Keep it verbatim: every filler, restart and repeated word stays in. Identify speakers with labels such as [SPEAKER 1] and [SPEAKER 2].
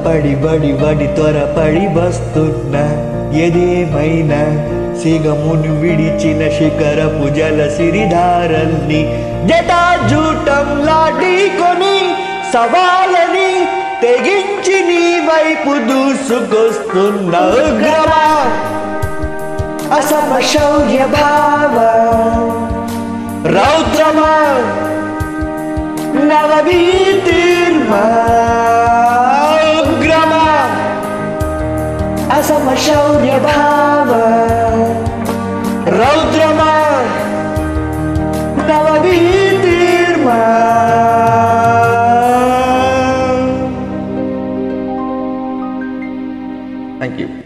[SPEAKER 1] పడి బడి బడి త్వరపడి వస్తున్నా ఏదేమైనా సిగమును విడిచిన శిఖరపు జల సిరిధారల్ని జటాజూటం లాటికొని సవాలని తెగించి నీ వైపు దూసుకొస్తున్న ఉగ్రమా అసమ శౌర్య భావ రౌద్రమా నవభీతిర్మా ఉగ్రమా అసమ శౌర్య భావ రౌద్రమా నవభీతిర్మా. Thank you.